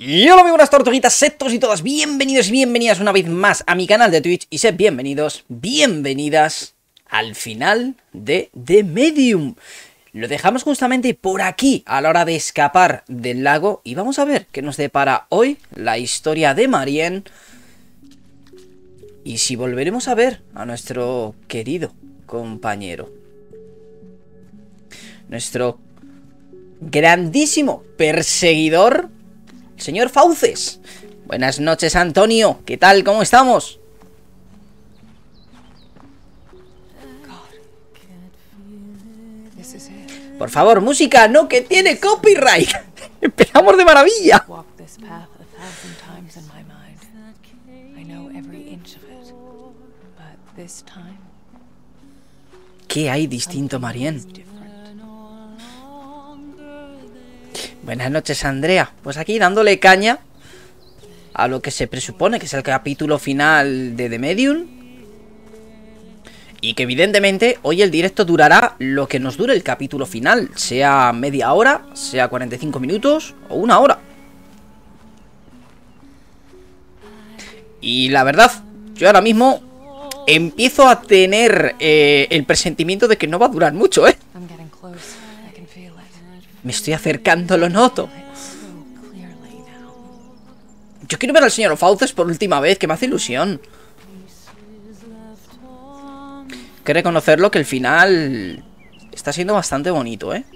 Y hola muy buenas tortuguitas, sed todos y todas bienvenidos y bienvenidas una vez más a mi canal de Twitch. Y sed bienvenidos, bienvenidas al final de The Medium. Lo dejamos justamente por aquí a la hora de escapar del lago. Y vamos a ver qué nos depara hoy la historia de Marianne. Y si volveremos a ver a nuestro querido compañero, nuestro grandísimo perseguidor, el señor Fauces. Buenas noches, Antonio. ¿Qué tal? ¿Cómo estamos? Por favor, música, no, que tiene copyright. Empezamos de maravilla. ¿Qué hay distinto, Marianne? Buenas noches, Andrea. Pues aquí dándole caña a lo que se presupone que es el capítulo final de The Medium. Y que evidentemente hoy el directo durará lo que nos dure el capítulo final. Sea media hora, sea 45 minutos o una hora. Y la verdad, yo ahora mismo empiezo a tener el presentimiento de que no va a durar mucho, ¿eh? Me estoy acercando, lo noto. Yo quiero ver al señor Fauces por última vez, que me hace ilusión. Hay que reconocerlo que el final está siendo bastante bonito, ¿eh?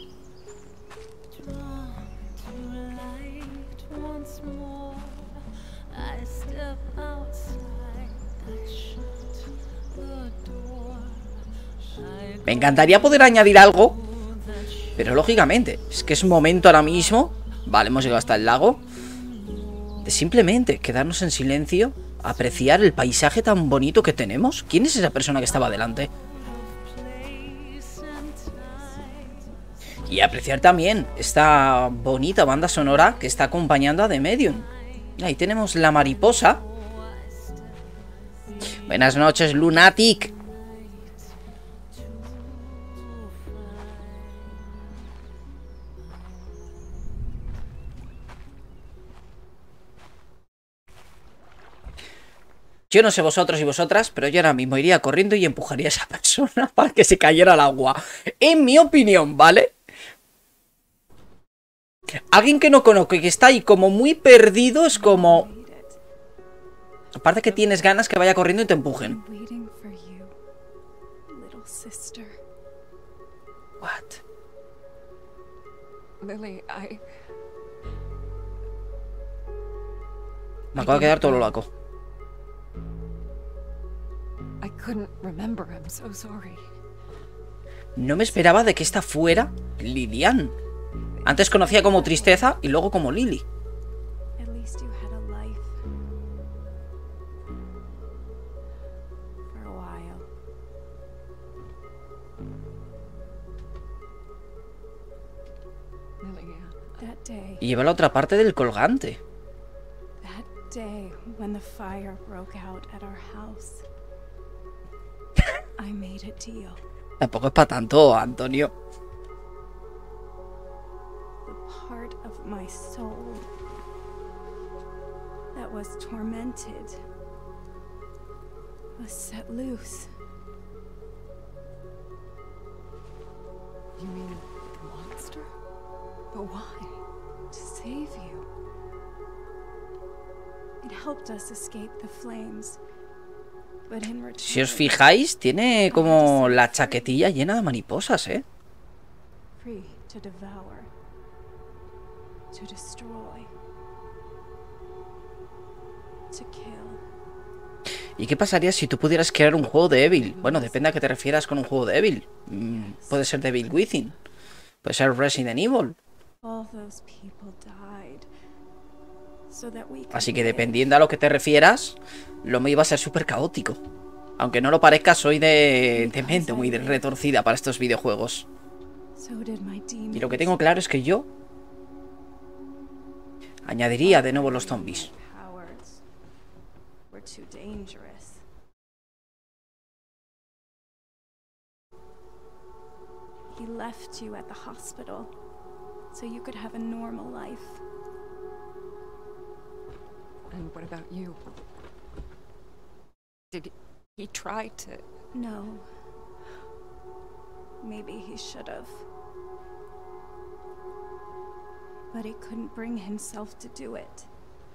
Me encantaría poder añadir algo, pero lógicamente, es que es un momento ahora mismo. Vale, hemos llegado hasta el lago. De simplemente quedarnos en silencio, apreciar el paisaje tan bonito que tenemos. ¿Quién es esa persona que estaba delante? Y apreciar también esta bonita banda sonora que está acompañando a The Medium. Ahí tenemos la mariposa. Buenas noches, Lunatic. Yo no sé vosotros y vosotras, pero yo ahora mismo iría corriendo y empujaría a esa persona para que se cayera al agua. En mi opinión, ¿vale? Alguien que no conozco y que está ahí como muy perdido es como... Aparte que tienes ganas que vaya corriendo y te empujen. What? Me acabo de quedar todo lo loco. No me esperaba de que esta fuera Lilian. Antes conocía como Tristeza y luego como Lily. Y lleva la otra parte del colgante. Tampoco es para tanto, Antonio. Si os fijáis, tiene como la chaquetilla llena de mariposas, ¿eh? ¿Y qué pasaría si tú pudieras crear un juego de Evil? Bueno, depende a qué te refieras con un juego de Evil. Puede ser Devil Within. Puede ser Resident Evil. Así que dependiendo a lo que te refieras, lo mío iba a ser súper caótico. Aunque no lo parezca, soy de mente muy retorcida para estos videojuegos. Y lo que tengo claro es que yo añadiría de nuevo los zombies. He left you at the hospital so you could have a normal life. And what about you? Did he try to... No. Maybe he should have. But he couldn't bring himself to do it.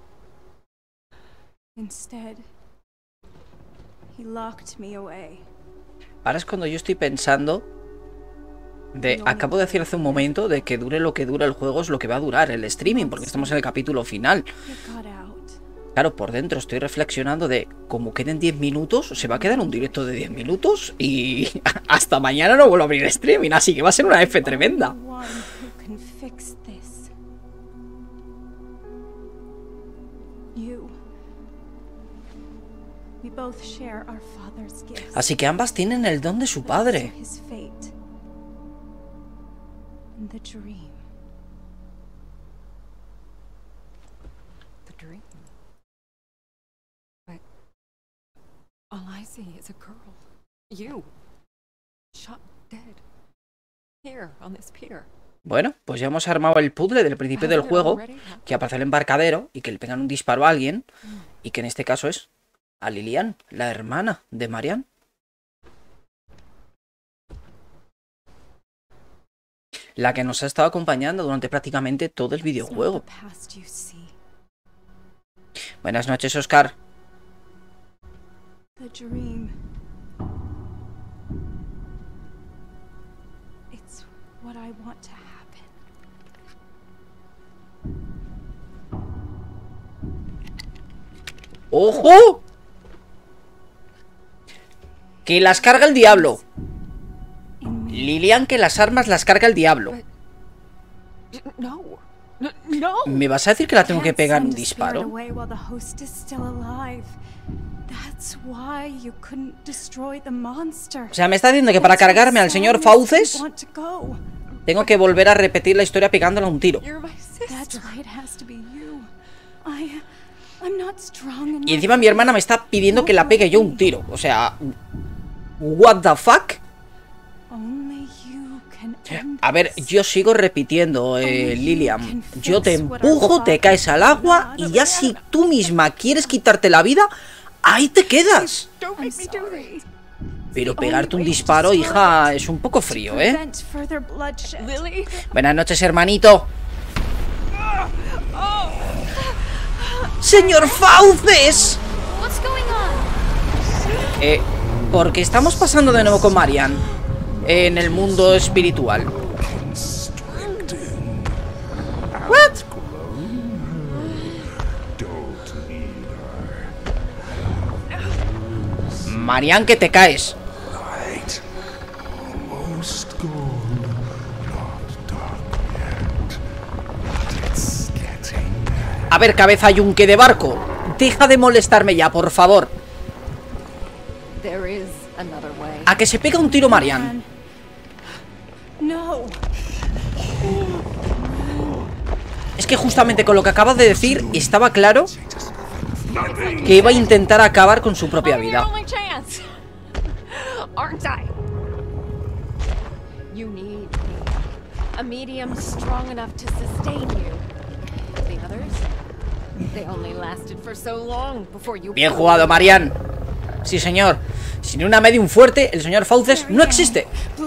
Instead, he locked me away. Ahora es cuando yo estoy pensando de... Acabo de decir hace un momento de que dure lo que dura el juego es lo que va a durar el streaming, porque estamos en el capítulo final. Claro, por dentro estoy reflexionando de como queden 10 minutos, se va a quedar un directo de 10 minutos y hasta mañana no vuelvo a abrir streaming, así que va a ser una F tremenda. Así que ambas tienen el don de su padre. The dream. But all I see is a girl. You. Shot dead. Here, on this pier. Bueno, pues ya hemos armado el puzzle del principio del juego, que aparece el embarcadero y que le pegan un disparo a alguien, y que en este caso es a Lilian, la hermana de Marianne. La que nos ha estado acompañando durante prácticamente todo el videojuego. Buenas noches, Oscar. ¡Ojo! Que las carga el diablo. Lilian, que las armas las carga el diablo. ¿Me vas a decir que la tengo que pegar un disparo? O sea, me está diciendo que para cargarme al señor Fauces tengo que volver a repetir la historia pegándole un tiro. Y encima mi hermana me está pidiendo que la pegue yo un tiro. O sea, what the fuck? A ver, yo sigo repitiendo, Lilian. Yo te empujo, te caes al agua y ya si tú misma quieres quitarte la vida, ahí te quedas. Pero pegarte un disparo, hija, es un poco frío, ¿eh? Buenas noches, hermanito. ¡Señor Fauces! Porque estamos pasando de nuevo con Marianne en el mundo espiritual. ¿What? Marianne, que te caes. A ver, cabeza yunque de barco, deja de molestarme ya, por favor. A que se pega un tiro, Marianne. Es que justamente con lo que acabas de decir estaba claro que iba a intentar acabar con su propia vida. Bien jugado, Marianne. Sí, señor. Sin una medium fuerte, el señor Fauces no existe.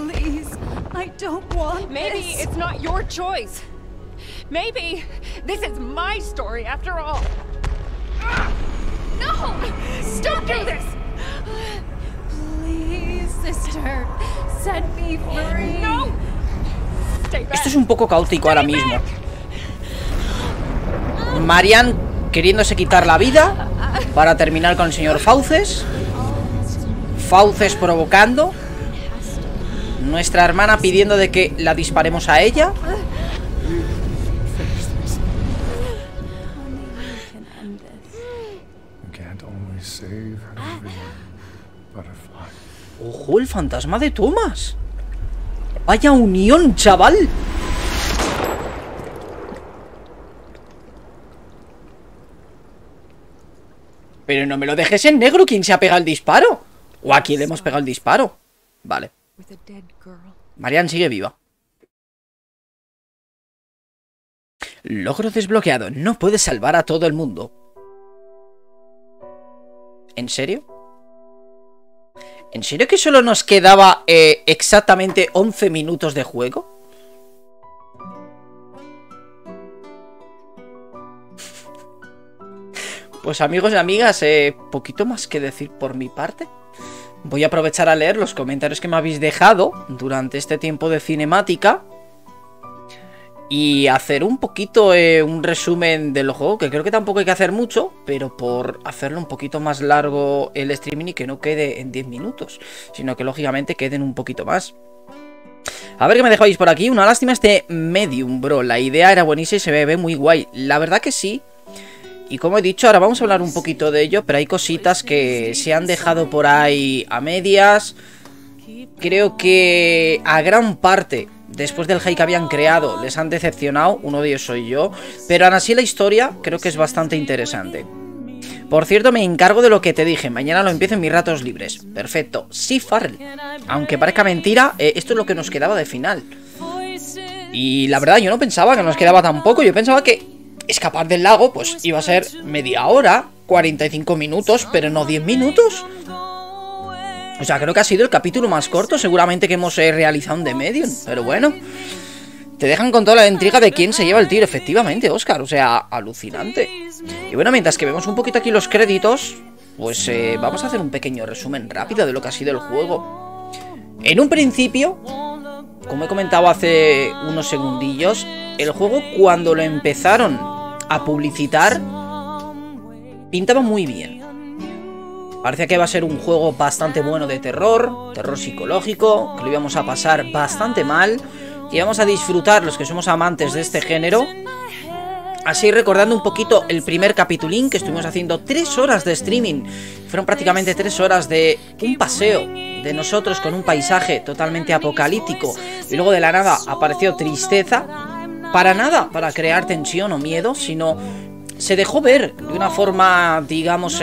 Maybe it's not your choice. Maybe this is my story after all. No! Don't do this! Please, sister, set me free. No! Esto es un poco caótico ahora mismo. Marianne queriéndose quitar la vida para terminar con el señor Fauces. Fauces provocando. Nuestra hermana pidiendo de que la disparemos a ella. ¡Ojo, el fantasma de Thomas! ¡Vaya unión, chaval! Pero no me lo dejes en negro. ¿Quién se ha pegado el disparo? ¿O a quién le hemos pegado el disparo? Vale. Marianne sigue viva. Logro desbloqueado. No puedes salvar a todo el mundo. ¿En serio? ¿En serio que solo nos quedaba exactamente 11 minutos de juego? Pues amigos y amigas, poquito más que decir por mi parte. Voy a aprovechar a leer los comentarios que me habéis dejado durante este tiempo de cinemática y hacer un poquito un resumen del juego, que creo que tampoco hay que hacer mucho, pero por hacerlo un poquito más largo el streaming y que no quede en 10 minutos, sino que lógicamente queden un poquito más. A ver qué me dejáis por aquí. Una lástima este Medium, bro. La idea era buenísima y se ve muy guay. La verdad que sí. Y como he dicho, ahora vamos a hablar un poquito de ello, pero hay cositas que se han dejado por ahí a medias. Creo que a gran parte, después del hype que habían creado, les han decepcionado. Uno de ellos soy yo. Pero aún así la historia creo que es bastante interesante. Por cierto, me encargo de lo que te dije. Mañana lo empiezo en mis ratos libres. Perfecto. Sí, Farrell. Aunque parezca mentira, esto es lo que nos quedaba de final. Y la verdad, yo no pensaba que nos quedaba tan poco. Yo pensaba que escapar del lago, pues iba a ser media hora, 45 minutos, pero no 10 minutos. O sea, creo que ha sido el capítulo más corto seguramente que hemos realizado en The Medium. Pero bueno, te dejan con toda la intriga de quién se lleva el tiro. Efectivamente, Oscar, o sea, alucinante. Y bueno, mientras que vemos un poquito aquí los créditos, pues vamos a hacer un pequeño resumen rápido de lo que ha sido el juego. En un principio, como he comentado hace unos segundillos, el juego cuando lo empezaron a publicitar pintaba muy bien. Parecía que iba a ser un juego bastante bueno de terror, terror psicológico, que lo íbamos a pasar bastante mal, que íbamos a disfrutar los que somos amantes de este género. Así recordando un poquito el primer capitulín que estuvimos haciendo 3 horas de streaming. Fueron prácticamente 3 horas de un paseo de nosotros con un paisaje totalmente apocalíptico. Y luego de la nada apareció tristeza. Para nada para crear tensión o miedo, sino se dejó ver de una forma, digamos,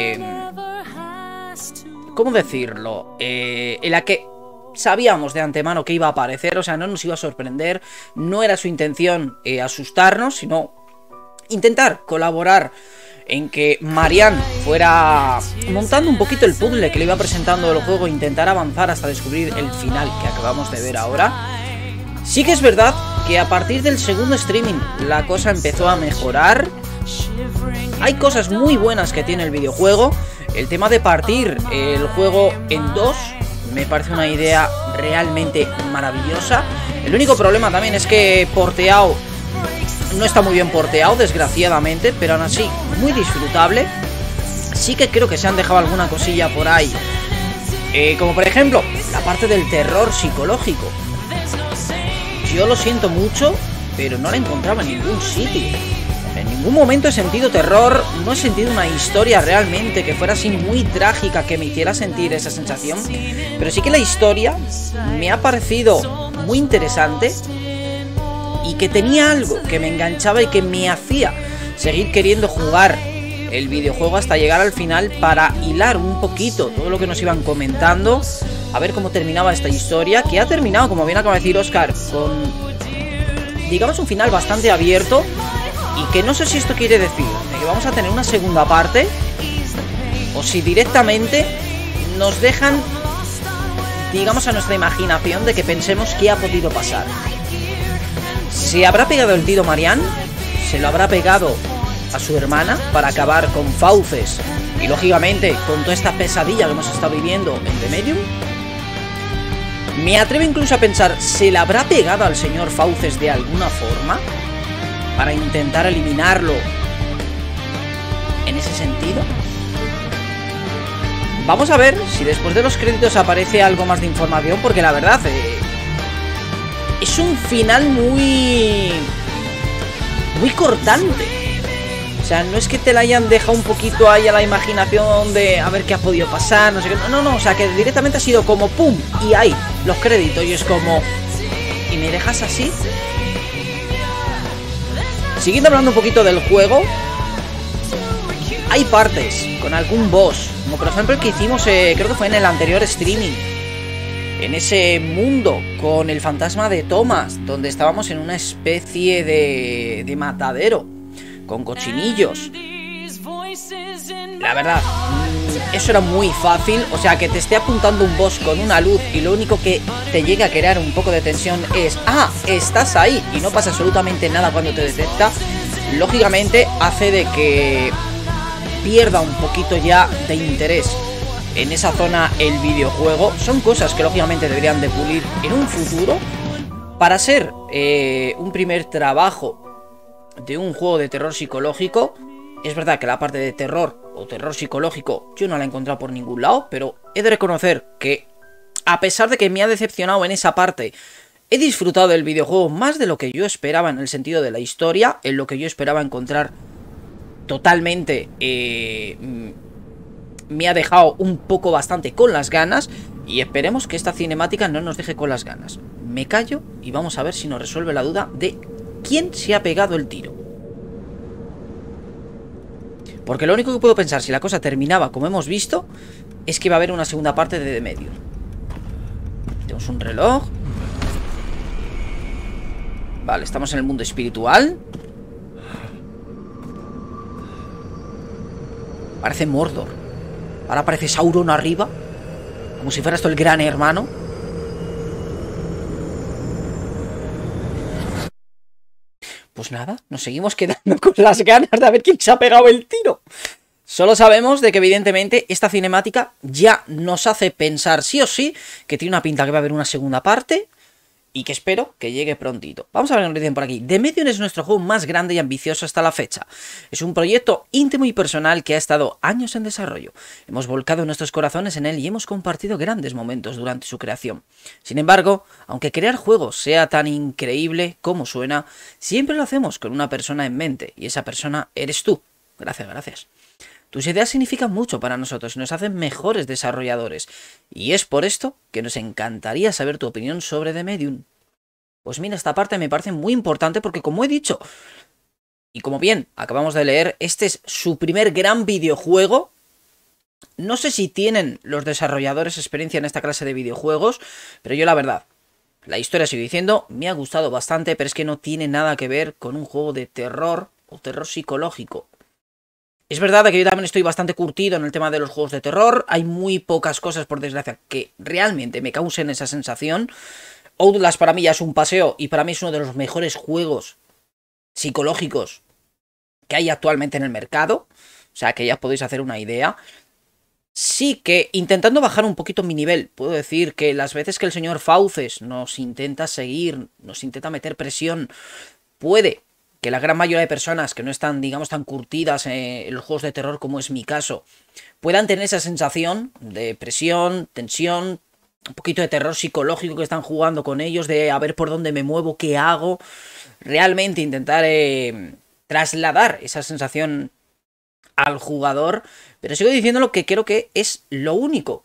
¿cómo decirlo? En la que sabíamos de antemano que iba a aparecer, o sea, no nos iba a sorprender. No era su intención asustarnos, sino intentar colaborar en que Marianne fuera montando un poquito el puzzle que le iba presentando el juego, intentar avanzar hasta descubrir el final que acabamos de ver ahora. Sí que es verdad que a partir del segundo streaming la cosa empezó a mejorar. Hay cosas muy buenas que tiene el videojuego. El tema de partir el juego en 2 me parece una idea realmente maravillosa. El único problema también es que porteado no está muy bien porteado, desgraciadamente, pero aún así muy disfrutable. Sí que creo que se han dejado alguna cosilla por ahí, como por ejemplo la parte del terror psicológico. Yo lo siento mucho, pero no la encontraba en ningún sitio. En ningún momento he sentido terror, no he sentido una historia realmente que fuera así muy trágica, que me hiciera sentir esa sensación. Pero sí que la historia me ha parecido muy interesante y que tenía algo que me enganchaba y que me hacía seguir queriendo jugar el videojuego hasta llegar al final para hilar un poquito todo lo que nos iban comentando, a ver cómo terminaba esta historia, que ha terminado, como bien acaba de decir Oscar, con, digamos, un final bastante abierto. Y que no sé si esto quiere decir que vamos a tener una segunda parte, o si directamente nos dejan, digamos, a nuestra imaginación de que pensemos qué ha podido pasar. ¿Se habrá pegado el tiro Marianne? ¿Se lo habrá pegado a su hermana para acabar con Fauces y lógicamente con toda esta pesadilla que hemos estado viviendo en The Medium? Me atrevo incluso a pensar, ¿se la habrá pegado al señor Fauces de alguna forma para intentar eliminarlo en ese sentido? Vamos a ver si después de los créditos aparece algo más de información, porque la verdad es un final muy cortante. O sea, no es que te la hayan dejado un poquito ahí a la imaginación de a ver qué ha podido pasar, no sé qué. No, o sea, que directamente ha sido como pum, y ahí, los créditos, y es como, ¿y me dejas así? Siguiendo hablando un poquito del juego, hay partes con algún boss, como por ejemplo el que hicimos, creo que fue en el anterior streaming, en ese mundo con el fantasma de Thomas, donde estábamos en una especie de matadero con cochinillos. La verdad, eso era muy fácil. O sea, que te esté apuntando un boss con una luz y lo único que te llega a crear un poco de tensión es: ah, estás ahí, y no pasa absolutamente nada cuando te detecta. Lógicamente hace de que pierda un poquito ya de interés en esa zona el videojuego. Son cosas que lógicamente deberían de pulir en un futuro. Para ser un primer trabajo de un juego de terror psicológico, es verdad que la parte de terror o terror psicológico yo no la he encontrado por ningún lado, pero he de reconocer que, a pesar de que me ha decepcionado en esa parte, he disfrutado del videojuego más de lo que yo esperaba en el sentido de la historia, en lo que yo esperaba encontrar totalmente. Me ha dejado un poco bastante con las ganas, y esperemos que esta cinemática no nos deje con las ganas. Me callo y vamos a ver si nos resuelve la duda de quién se ha pegado el tiro. Porque lo único que puedo pensar, si la cosa terminaba como hemos visto, es que va a haber una segunda parte de The Medium. Tenemos un reloj. Vale, estamos en el mundo espiritual. Parece Mordor. Ahora parece Sauron arriba, como si fuera esto el gran hermano. Pues nada, nos seguimos quedando con las ganas de ver quién se ha pegado el tiro. Solo sabemos de que evidentemente esta cinemática ya nos hace pensar sí o sí que tiene una pinta que va a haber una segunda parte, y que espero que llegue prontito. Vamos a ver qué nos dicen por aquí. The Medium es nuestro juego más grande y ambicioso hasta la fecha. Es un proyecto íntimo y personal que ha estado años en desarrollo. Hemos volcado nuestros corazones en él y hemos compartido grandes momentos durante su creación. Sin embargo, aunque crear juegos sea tan increíble como suena, siempre lo hacemos con una persona en mente, y esa persona eres tú. Gracias. Tus ideas significan mucho para nosotros y nos hacen mejores desarrolladores, y es por esto que nos encantaría saber tu opinión sobre The Medium. Pues mira, esta parte me parece muy importante porque, como he dicho, y como bien acabamos de leer, este es su primer gran videojuego. No sé si tienen los desarrolladores experiencia en esta clase de videojuegos, pero yo la verdad, la historia, sigo diciendo, me ha gustado bastante, pero es que no tiene nada que ver con un juego de terror o terror psicológico. Es verdad que yo también estoy bastante curtido en el tema de los juegos de terror. Hay muy pocas cosas, por desgracia, que realmente me causen esa sensación. Outlast para mí ya es un paseo, y para mí es uno de los mejores juegos psicológicos que hay actualmente en el mercado. O sea, que ya podéis hacer una idea. Sí que, intentando bajar un poquito mi nivel, puedo decir que las veces que el señor Fauces nos intenta seguir, nos intenta meter presión, puede que la gran mayoría de personas que no están, digamos, tan curtidas en los juegos de terror, como es mi caso, puedan tener esa sensación de presión, tensión, un poquito de terror psicológico que están jugando con ellos, de a ver por dónde me muevo, qué hago. Realmente intentar trasladar esa sensación al jugador. Pero sigo diciendo lo que creo que es lo único,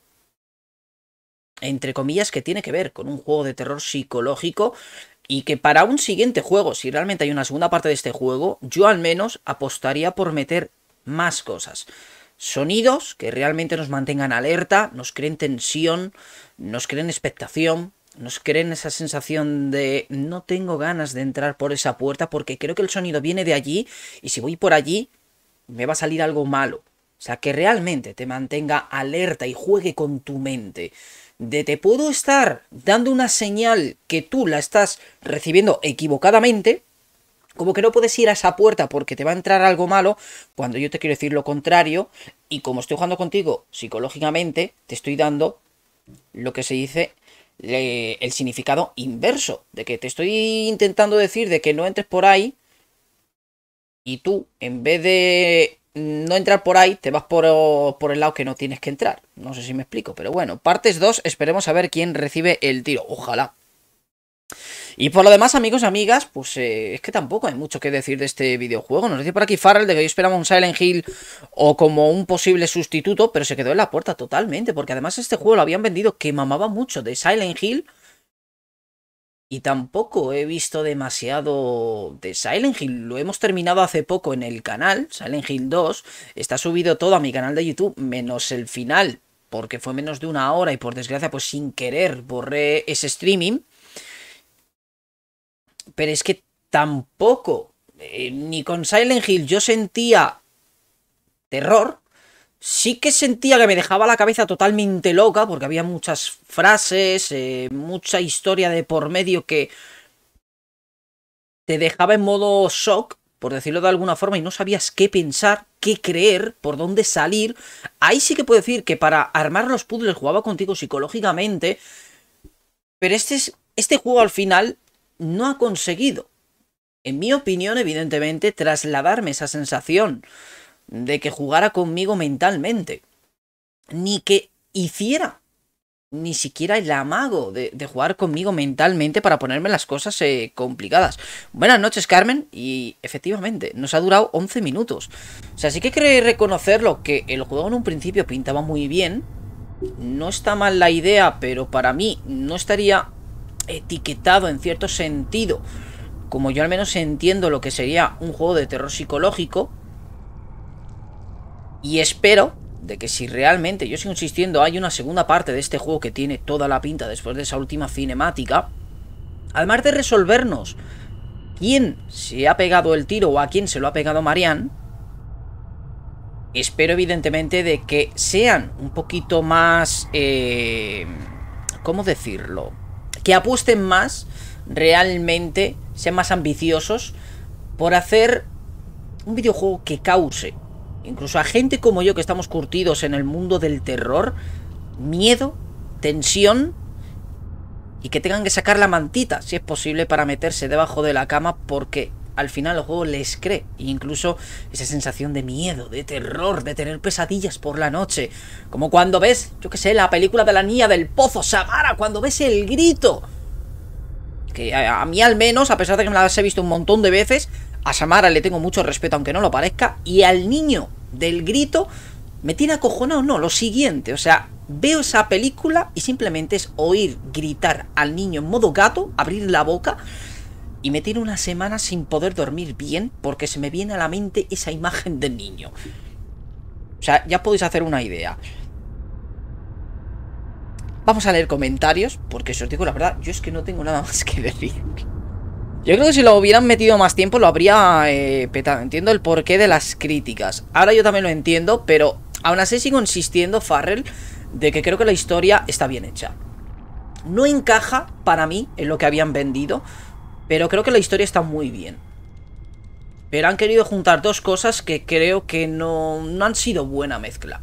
entre comillas, que tiene que ver con un juego de terror psicológico. Y que para un siguiente juego, si realmente hay una segunda parte de este juego, yo al menos apostaría por meter más cosas. Sonidos que realmente nos mantengan alerta, nos creen tensión, nos creen expectación, nos creen esa sensación de no tengo ganas de entrar por esa puerta porque creo que el sonido viene de allí y si voy por allí me va a salir algo malo. O sea, que realmente te mantenga alerta y juegue con tu mente. De te puedo estar dando una señal que tú la estás recibiendo equivocadamente, como que no puedes ir a esa puerta porque te va a entrar algo malo, cuando yo te quiero decir lo contrario, y como estoy jugando contigo psicológicamente, te estoy dando lo que se dice el significado inverso, de que te estoy intentando decir de que no entres por ahí, y tú, en vez de no entrar por ahí, te vas por el lado que no tienes que entrar. No sé si me explico, pero bueno, partes 2, esperemos a ver quién recibe el tiro, ojalá. Y por lo demás, amigos y amigas, pues es que tampoco hay mucho que decir de este videojuego. Nos dice por aquí Farrell de que yo esperaba un Silent Hill o como un posible sustituto, pero se quedó en la puerta totalmente, porque además este juego lo habían vendido que mamaba mucho de Silent Hill. Y tampoco he visto demasiado de Silent Hill. Lo hemos terminado hace poco en el canal, Silent Hill 2. Está subido todo a mi canal de YouTube, menos el final, porque fue menos de una hora y por desgracia, pues sin querer, borré ese streaming. Pero es que tampoco, ni con Silent Hill yo sentía terror, sí que sentía que me dejaba la cabeza totalmente loca, porque había muchas frases, mucha historia de por medio que te dejaba en modo shock, por decirlo de alguna forma, y no sabías qué pensar, qué creer, por dónde salir. Ahí sí que puedo decir que para armar los puzzles jugaba contigo psicológicamente, pero este juego al final no ha conseguido, en mi opinión, evidentemente, trasladarme esa sensación de que jugara conmigo mentalmente, ni que hiciera ni siquiera el amago de jugar conmigo mentalmente para ponerme las cosas complicadas. Buenas noches, Carmen, y efectivamente, nos ha durado 11 minutos. O sea, sí que creo reconocerlo, que el juego en un principio pintaba muy bien. No está mal la idea, pero para mí no estaría etiquetado en cierto sentido, como yo al menos entiendo lo que sería un juego de terror psicológico. Y espero de que si realmente, yo sigo insistiendo, hay una segunda parte de este juego que tiene toda la pinta después de esa última cinemática, además de resolvernos quién se ha pegado el tiro o a quién se lo ha pegado Marianne, espero evidentemente de que sean un poquito más, ¿cómo decirlo? Que apuesten más, realmente, sean más ambiciosos por hacer un videojuego que cause, incluso a gente como yo que estamos curtidos en el mundo del terror, miedo, tensión, y que tengan que sacar la mantita, si es posible, para meterse debajo de la cama, porque al final el juego les cree. E incluso esa sensación de miedo, de terror, de tener pesadillas por la noche, como cuando ves, yo que sé, la película de la niña del pozo, Samara, cuando ves el grito, que a mí al menos, a pesar de que me las he visto un montón de veces, a Samara le tengo mucho respeto, aunque no lo parezca. Y al niño del grito me tiene acojonado, no, lo siguiente. O sea, veo esa película y simplemente es oír gritar al niño en modo gato, abrir la boca, y me tiene una semana sin poder dormir bien, porque se me viene a la mente esa imagen del niño. O sea, ya podéis hacer una idea. Vamos a leer comentarios, porque os digo la verdad, yo es que no tengo nada más que decir. Yo creo que si lo hubieran metido más tiempo lo habría petado. Entiendo el porqué de las críticas. Ahora yo también lo entiendo, pero aún así sigo insistiendo, Farrell, de que creo que la historia está bien hecha. No encaja para mí en lo que habían vendido, pero creo que la historia está muy bien. Pero han querido juntar dos cosas que creo que no han sido buena mezcla.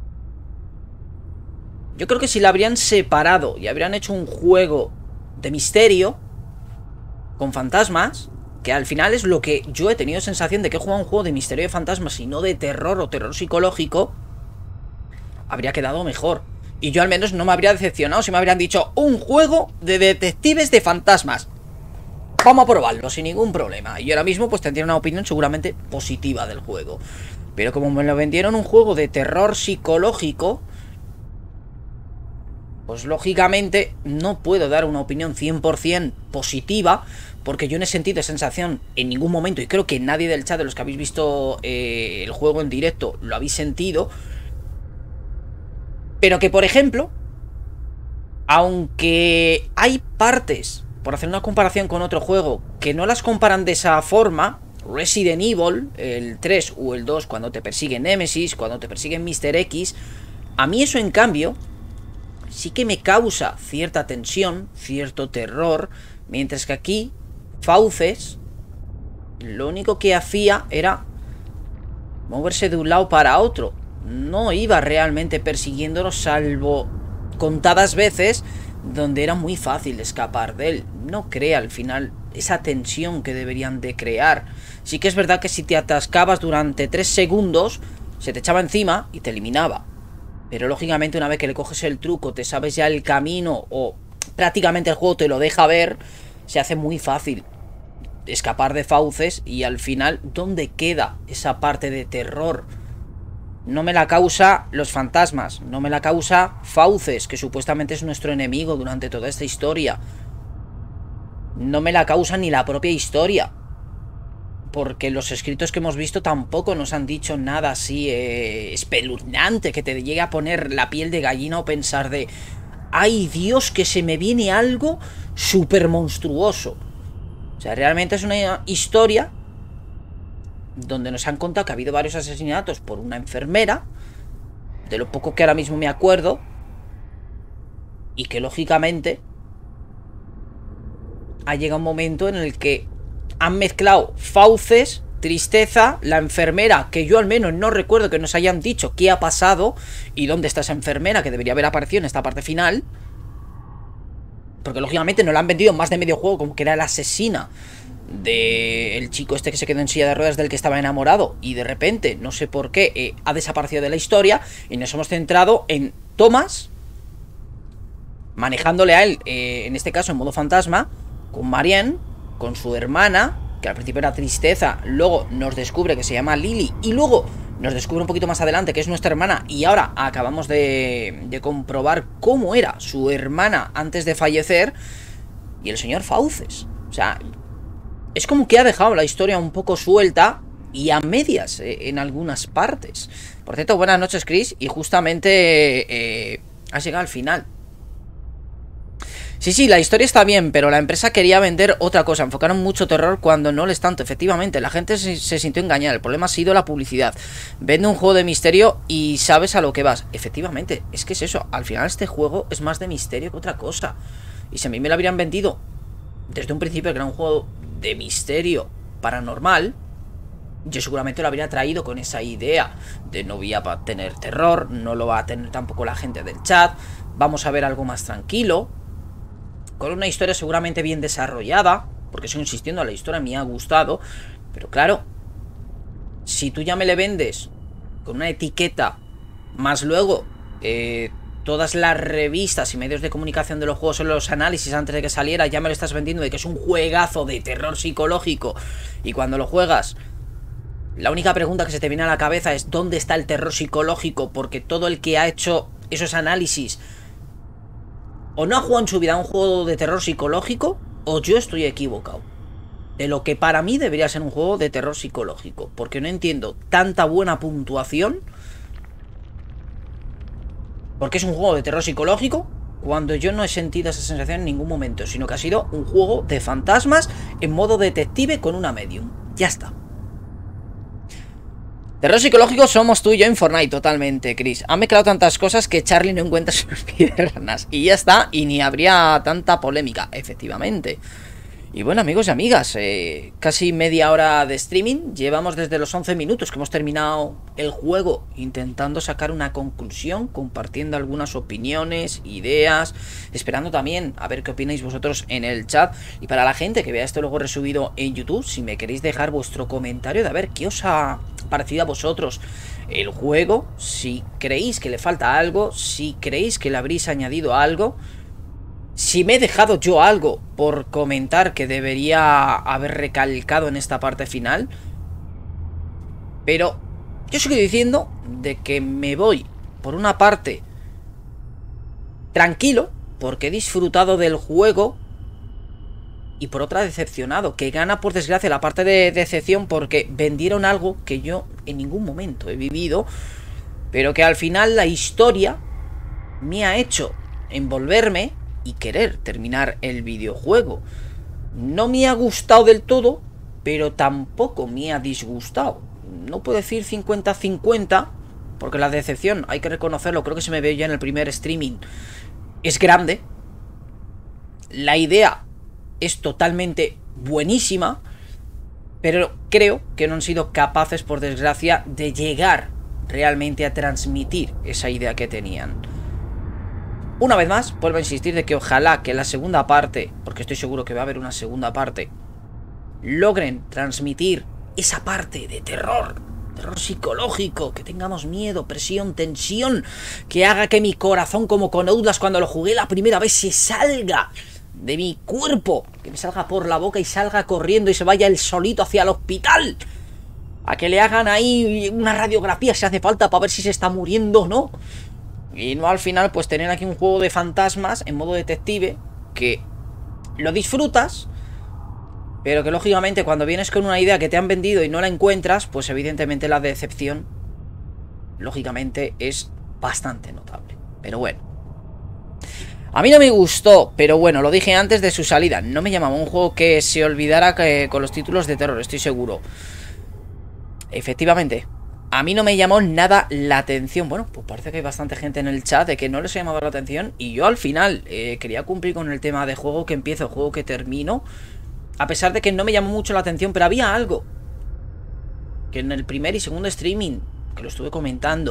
Yo creo que si la habrían separado y habrían hecho un juego de misterio con fantasmas, que al final es lo que yo he tenido sensación de que he jugado un juego de misterio de fantasmas y no de terror o terror psicológico, habría quedado mejor. Y yo al menos no me habría decepcionado si me habrían dicho un juego de detectives de fantasmas. Vamos a probarlo sin ningún problema. Y ahora mismo pues tendría una opinión seguramente positiva del juego. Pero como me lo vendieron un juego de terror psicológico, pues lógicamente no puedo dar una opinión 100% positiva, porque yo no he sentido sensación en ningún momento, y creo que nadie del chat de los que habéis visto el juego en directo lo habéis sentido. Pero que, por ejemplo, aunque hay partes, por hacer una comparación con otro juego, que no las comparan de esa forma, Resident Evil, el 3 o el 2, cuando te persigue Nemesis, cuando te persigue Mr. X, a mí eso en cambio sí que me causa cierta tensión, cierto terror, mientras que aquí Fauces lo único que hacía era moverse de un lado para otro. No iba realmente persiguiéndolo, salvo contadas veces donde era muy fácil escapar de él. No crea al final esa tensión que deberían de crear. Sí que es verdad que si te atascabas durante 3 segundos, se te echaba encima y te eliminaba. Pero lógicamente una vez que le coges el truco, te sabes ya el camino, o prácticamente el juego te lo deja ver, se hace muy fácil escapar de Fauces. Y al final, ¿dónde queda esa parte de terror? No me la causa los fantasmas, no me la causa Fauces, que supuestamente es nuestro enemigo durante toda esta historia. No me la causa ni la propia historia, porque los escritos que hemos visto tampoco nos han dicho nada así espeluznante, que te llegue a poner la piel de gallina o pensar de ¡ay Dios, que se me viene algo súper monstruoso! O sea, realmente es una historia donde nos han contado que ha habido varios asesinatos por una enfermera, de lo poco que ahora mismo me acuerdo. Y que lógicamente ha llegado un momento en el que han mezclado fauces, tristeza, la enfermera, que yo al menos no recuerdo que nos hayan dicho qué ha pasado y dónde está esa enfermera, que debería haber aparecido en esta parte final. Porque lógicamente no la han vendido más de medio juego como que era la asesina del chico este que se quedó en silla de ruedas, del que estaba enamorado, y de repente, no sé por qué, ha desaparecido de la historia. Y nos hemos centrado en Thomas manejándole a él, en este caso en modo fantasma, con Marianne, con su hermana, que al principio era tristeza, luego nos descubre que se llama Lily, y luego nos descubre un poquito más adelante que es nuestra hermana, y ahora acabamos de comprobar cómo era su hermana antes de fallecer, y el señor Fauces. O sea, es como que ha dejado la historia un poco suelta y a medias en algunas partes. Por cierto, buenas noches, Chris, y justamente has llegado al final. Sí, la historia está bien, pero la empresa quería vender otra cosa. Enfocaron mucho terror cuando no lo es tanto. Efectivamente, la gente se sintió engañada. El problema ha sido la publicidad. Vende un juego de misterio y sabes a lo que vas. Efectivamente, es que es eso. Al final este juego es más de misterio que otra cosa. Y si a mí me lo habrían vendido desde un principio que era un juego de misterio paranormal, yo seguramente lo habría traído con esa idea de no voy a tener terror, no lo va a tener tampoco la gente del chat, vamos a ver algo más tranquilo, con una historia seguramente bien desarrollada, porque sigo insistiendo, la historia me ha gustado. Pero claro, si tú ya me le vendes con una etiqueta, más luego todas las revistas y medios de comunicación de los juegos en los análisis antes de que saliera, ya me lo estás vendiendo de que es un juegazo de terror psicológico, y cuando lo juegas la única pregunta que se te viene a la cabeza es ¿dónde está el terror psicológico? Porque todo el que ha hecho esos análisis o no ha jugado en su vida un juego de terror psicológico, o yo estoy equivocado de lo que para mí debería ser un juego de terror psicológico, porque no entiendo tanta buena puntuación porque es un juego de terror psicológico cuando yo no he sentido esa sensación en ningún momento, sino que ha sido un juego de fantasmas en modo detective con una medium. Ya está. Terror psicológico somos tú y yo en Fortnite, totalmente, Chris. Han mezclado tantas cosas que Charlie no encuentra sus piernas. Y ya está, y ni habría tanta polémica, efectivamente. Y bueno, amigos y amigas, casi media hora de streaming. Llevamos desde los 11 minutos que hemos terminado el juego, intentando sacar una conclusión, compartiendo algunas opiniones, ideas, esperando también a ver qué opináis vosotros en el chat. Y para la gente que vea esto luego resubido en YouTube, si me queréis dejar vuestro comentario de a ver qué os ha parecido a vosotros el juego, si creéis que le falta algo, si creéis que le habréis añadido algo, si me he dejado yo algo por comentar que debería haber recalcado en esta parte final. Pero yo sigo diciendo de que me voy por una parte tranquilo, porque he disfrutado del juego, y por otra decepcionado, que gana por desgracia la parte de decepción porque vendieron algo que yo en ningún momento he vivido, pero que al final la historia me ha hecho envolverme y querer terminar el videojuego. No me ha gustado del todo, pero tampoco me ha disgustado. No puedo decir 50-50, porque la decepción, hay que reconocerlo, creo que se me ve ya en el primer streaming, es grande. La idea es totalmente buenísima, pero creo que no han sido capaces, por desgracia, de llegar realmente a transmitir esa idea que tenían. Una vez más, vuelvo a insistir de que ojalá que la segunda parte, porque estoy seguro que va a haber una segunda parte, logren transmitir esa parte de terror, terror psicológico, que tengamos miedo, presión, tensión, que haga que mi corazón, como con Outlast cuando lo jugué la primera vez, se salga de mi cuerpo, que me salga por la boca y salga corriendo y se vaya él solito hacia el hospital, a que le hagan ahí una radiografía si hace falta para ver si se está muriendo o no. Y no al final pues tener aquí un juego de fantasmas en modo detective que lo disfrutas, pero que lógicamente cuando vienes con una idea que te han vendido y no la encuentras, pues evidentemente la decepción lógicamente es bastante notable. Pero bueno, a mí no me gustó, pero bueno, lo dije antes de su salida, no me llamaba un juego que se olvidara con los títulos de terror, estoy seguro. Efectivamente, A mí no me llamó nada la atención. Bueno, pues parece que hay bastante gente en el chat de que no les ha llamado la atención. Y yo al final quería cumplir con el tema de juego que empiezo, juego que termino. A pesar de que no me llamó mucho la atención, pero había algo que en el primer y segundo streaming, que lo estuve comentando,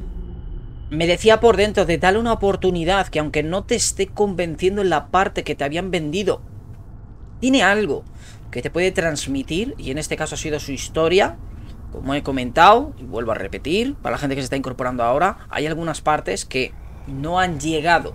me decía por dentro de darle una oportunidad, que aunque no te esté convenciendo en la parte que te habían vendido, tiene algo que te puede transmitir, y en este caso ha sido su historia. Como he comentado, y vuelvo a repetir, para la gente que se está incorporando ahora, hay algunas partes que no han llegado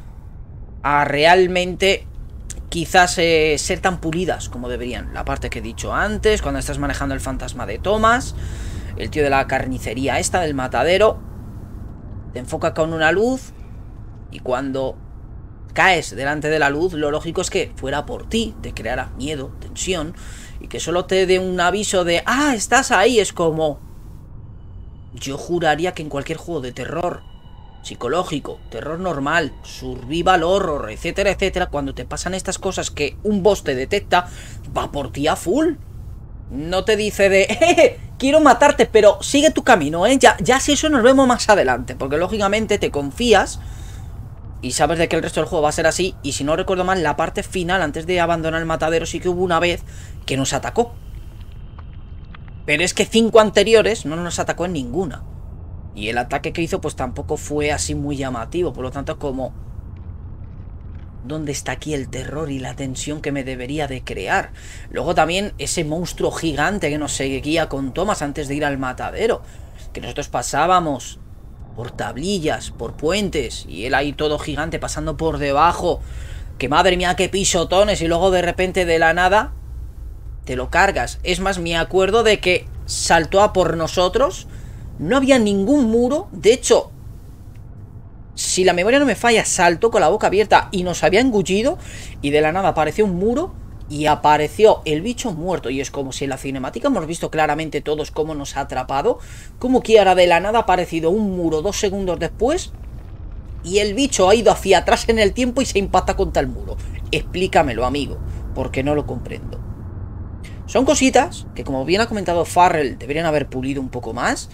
a realmente quizás ser tan pulidas como deberían. La parte que he dicho antes, cuando estás manejando el fantasma de Thomas, el tío de la carnicería esta, del matadero, te enfoca con una luz y cuando caes delante de la luz, lo lógico es que fuera por ti, te creara miedo, tensión, y que solo te dé un aviso de ¡ah, estás ahí! Es como... yo juraría que en cualquier juego de terror psicológico, terror normal, survival horror, etcétera, etcétera, cuando te pasan estas cosas que un boss te detecta, va por ti a full. No te dice de quiero matarte, pero sigue tu camino, ya si eso nos vemos más adelante, porque lógicamente te confías y sabes de que el resto del juego va a ser así. Y si no recuerdo mal, la parte final, antes de abandonar el matadero, sí que hubo una vez que nos atacó. Pero es que 5 anteriores no nos atacó en ninguna. Y el ataque que hizo pues tampoco fue así muy llamativo. Por lo tanto, como... ¿dónde está aquí el terror y la tensión que me debería de crear? Luego también ese monstruo gigante que nos seguía con Thomas antes de ir al matadero. Que nosotros pasábamos por tablillas, por puentes, y él ahí todo gigante pasando por debajo. Que madre mía, qué pisotones. Y luego de repente de la nada te lo cargas. Es más, me acuerdo de que saltó a por nosotros. No había ningún muro. De hecho, si la memoria no me falla, saltó con la boca abierta y nos había engullido. Y de la nada apareció un muro y apareció el bicho muerto. Y es como si en la cinemática hemos visto claramente todos cómo nos ha atrapado. Como que ahora de la nada ha aparecido un muro 2 segundos después y el bicho ha ido hacia atrás en el tiempo y se impacta contra el muro. Explícamelo, amigo, porque no lo comprendo. Son cositas que, como bien ha comentado Farrell, deberían haber pulido un poco más.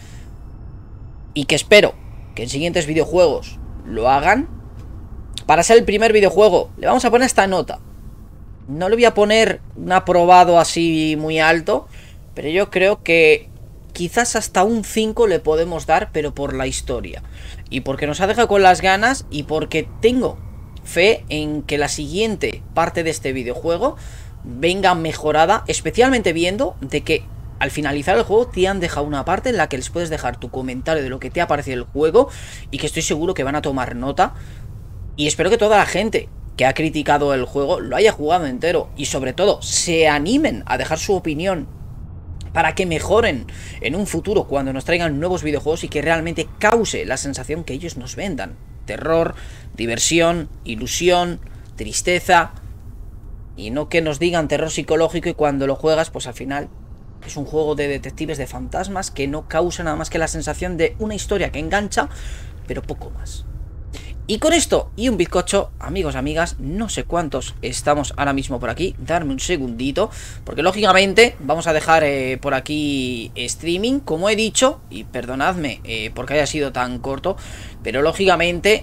Y que espero que en siguientes videojuegos lo hagan. Para ser el primer videojuego, le vamos a poner esta nota. No le voy a poner un aprobado así muy alto, pero yo creo que quizás hasta un 5 le podemos dar, pero por la historia. Y porque nos ha dejado con las ganas y porque tengo fe en que la siguiente parte de este videojuego venga mejorada, especialmente viendo de que al finalizar el juego te han dejado una parte en la que les puedes dejar tu comentario de lo que te ha parecido el juego y que estoy seguro que van a tomar nota. Y espero que toda la gente que ha criticado el juego lo haya jugado entero y sobre todo se animen a dejar su opinión para que mejoren en un futuro cuando nos traigan nuevos videojuegos y que realmente cause la sensación que ellos nos vendan. Terror, diversión, ilusión, tristeza, y no que nos digan terror psicológico y cuando lo juegas pues al final es un juego de detectives, de fantasmas, que no causa nada más que la sensación de una historia que engancha, pero poco más. Y con esto y un bizcocho, amigos, amigas, no sé cuántos estamos ahora mismo por aquí. Darme un segundito, porque lógicamente vamos a dejar por aquí streaming, como he dicho, y perdonadme porque haya sido tan corto, pero lógicamente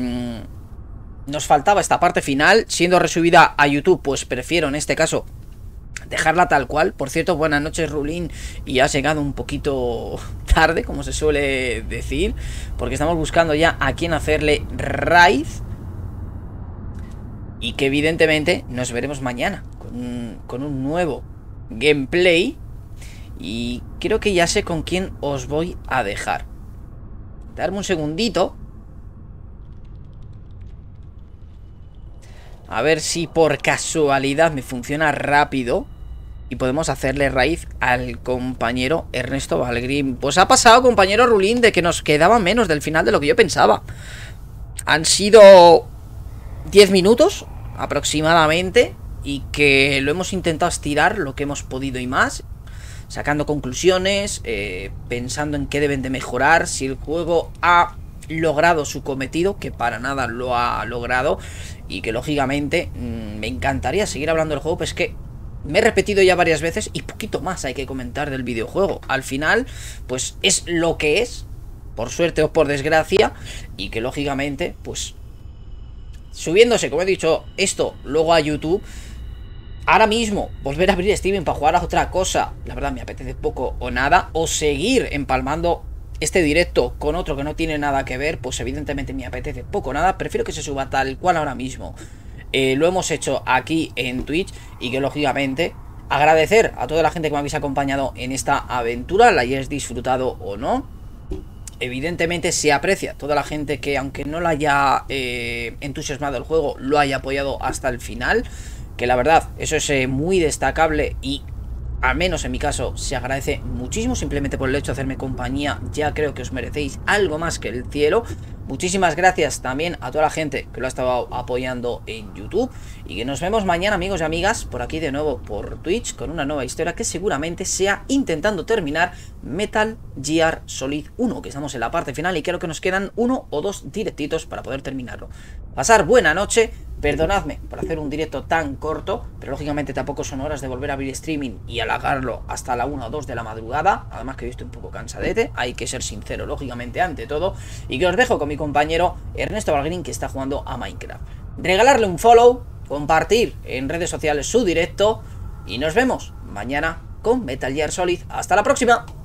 nos faltaba esta parte final. Siendo resubida a YouTube, pues prefiero en este caso dejarla tal cual. Por cierto, buenas noches, Rulín. Y has llegado un poquito tarde, como se suele decir, porque estamos buscando ya a quién hacerle raid. Y que evidentemente nos veremos mañana con un nuevo gameplay. Y creo que ya sé con quién os voy a dejar. Darme un segundito. A ver si por casualidad me funciona rápido y podemos hacerle raíz al compañero Ernesto Valgrim. Pues ha pasado, compañero Rulín, de que nos quedaba menos del final de lo que yo pensaba. Han sido 10 minutos aproximadamente y que lo hemos intentado estirar lo que hemos podido y más, sacando conclusiones, pensando en qué deben de mejorar, si el juego ha logrado su cometido, que para nada lo ha logrado, y que lógicamente me encantaría seguir hablando del juego, pues que me he repetido ya varias veces y poquito más hay que comentar del videojuego. Al final, pues es lo que es, por suerte o por desgracia, y que lógicamente, pues subiéndose, como he dicho, esto luego a YouTube, ahora mismo volver a abrir Steam para jugar a otra cosa, la verdad me apetece poco o nada, o seguir empalmando este directo con otro que no tiene nada que ver, pues evidentemente me apetece poco o nada, prefiero que se suba tal cual ahora mismo. Lo hemos hecho aquí en Twitch y que lógicamente agradecer a toda la gente que me habéis acompañado en esta aventura, la hayáis disfrutado o no. Evidentemente se aprecia toda la gente que, aunque no la haya entusiasmado el juego, lo haya apoyado hasta el final, que la verdad eso es muy destacable y al menos en mi caso se agradece muchísimo, simplemente por el hecho de hacerme compañía. Ya creo que os merecéis algo más que el cielo. Muchísimas gracias también a toda la gente que lo ha estado apoyando en YouTube. Y que nos vemos mañana, amigos y amigas, por aquí de nuevo por Twitch, con una nueva historia que seguramente sea intentando terminar Metal Gear Solid 1, que estamos en la parte final y creo que nos quedan 1 o 2 directitos para poder terminarlo. Pasar buena noche. Perdonadme por hacer un directo tan corto, pero lógicamente tampoco son horas de volver a abrir streaming y alargarlo hasta la 1 o 2 de la madrugada. Además que yo estoy un poco cansadete, hay que ser sincero, lógicamente, ante todo. Y que os dejo con mi compañero Ernesto Valgrín, que está jugando a Minecraft. Regalarle un follow, compartir en redes sociales su directo y nos vemos mañana con Metal Gear Solid. ¡Hasta la próxima!